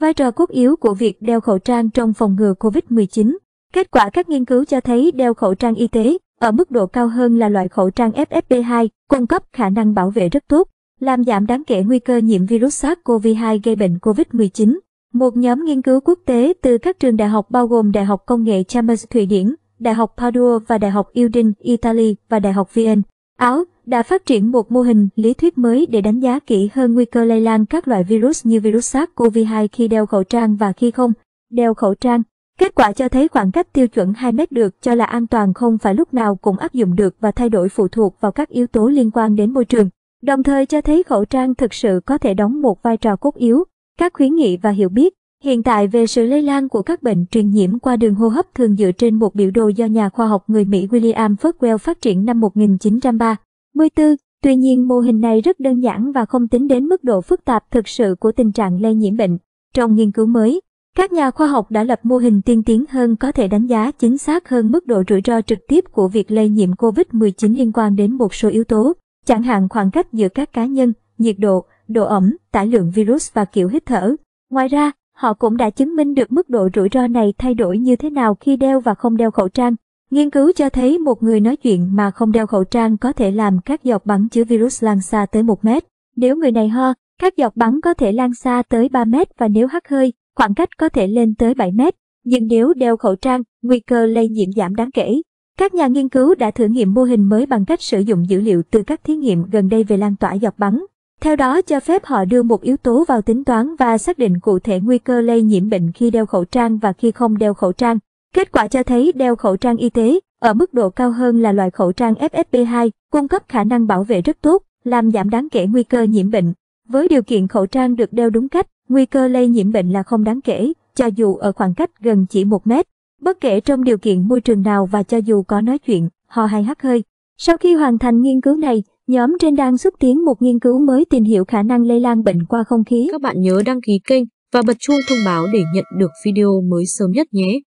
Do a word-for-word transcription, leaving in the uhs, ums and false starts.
Vai trò cốt yếu của việc đeo khẩu trang trong phòng ngừa Covid mười chín. Kết quả các nghiên cứu cho thấy đeo khẩu trang y tế ở mức độ cao hơn là loại khẩu trang F F P hai cung cấp khả năng bảo vệ rất tốt, làm giảm đáng kể nguy cơ nhiễm virus SARS-xê o vê hai gây bệnh Covid mười chín. Một nhóm nghiên cứu quốc tế từ các trường đại học bao gồm Đại học Công nghệ Cambridge Thụy Điển, Đại học Padua và Đại học Udine Italy và Đại học Vienne, Áo đã phát triển một mô hình lý thuyết mới để đánh giá kỹ hơn nguy cơ lây lan các loại virus như virus SARS-xê o vê hai khi đeo khẩu trang và khi không đeo khẩu trang. Kết quả cho thấy khoảng cách tiêu chuẩn hai mét được cho là an toàn không phải lúc nào cũng áp dụng được và thay đổi phụ thuộc vào các yếu tố liên quan đến môi trường. Đồng thời cho thấy khẩu trang thực sự có thể đóng một vai trò cốt yếu. Các khuyến nghị và hiểu biết hiện tại về sự lây lan của các bệnh truyền nhiễm qua đường hô hấp thường dựa trên một biểu đồ do nhà khoa học người Mỹ William Foswell phát triển năm một nghìn chín trăm ba mươi tư. Tuy nhiên mô hình này rất đơn giản và không tính đến mức độ phức tạp thực sự của tình trạng lây nhiễm bệnh. Trong nghiên cứu mới, các nhà khoa học đã lập mô hình tiên tiến hơn có thể đánh giá chính xác hơn mức độ rủi ro trực tiếp của việc lây nhiễm Covid mười chín liên quan đến một số yếu tố, chẳng hạn khoảng cách giữa các cá nhân, nhiệt độ, độ ẩm, tải lượng virus và kiểu hít thở. Ngoài ra, họ cũng đã chứng minh được mức độ rủi ro này thay đổi như thế nào khi đeo và không đeo khẩu trang. Nghiên cứu cho thấy một người nói chuyện mà không đeo khẩu trang có thể làm các giọt bắn chứa virus lan xa tới một mét. Nếu người này ho, các giọt bắn có thể lan xa tới ba mét và nếu hắt hơi, khoảng cách có thể lên tới bảy mét. Nhưng nếu đeo khẩu trang, nguy cơ lây nhiễm giảm đáng kể. Các nhà nghiên cứu đã thử nghiệm mô hình mới bằng cách sử dụng dữ liệu từ các thí nghiệm gần đây về lan tỏa giọt bắn. Theo đó cho phép họ đưa một yếu tố vào tính toán và xác định cụ thể nguy cơ lây nhiễm bệnh khi đeo khẩu trang và khi không đeo khẩu trang. Kết quả cho thấy đeo khẩu trang y tế ở mức độ cao hơn là loại khẩu trang F F P hai, cung cấp khả năng bảo vệ rất tốt, làm giảm đáng kể nguy cơ nhiễm bệnh. Với điều kiện khẩu trang được đeo đúng cách, nguy cơ lây nhiễm bệnh là không đáng kể, cho dù ở khoảng cách gần chỉ một mét, bất kể trong điều kiện môi trường nào và cho dù có nói chuyện, ho hay hắt hơi. Sau khi hoàn thành nghiên cứu này, nhóm trên đang xúc tiến một nghiên cứu mới tìm hiểu khả năng lây lan bệnh qua không khí. Các bạn nhớ đăng ký kênh và bật chuông thông báo để nhận được video mới sớm nhất nhé.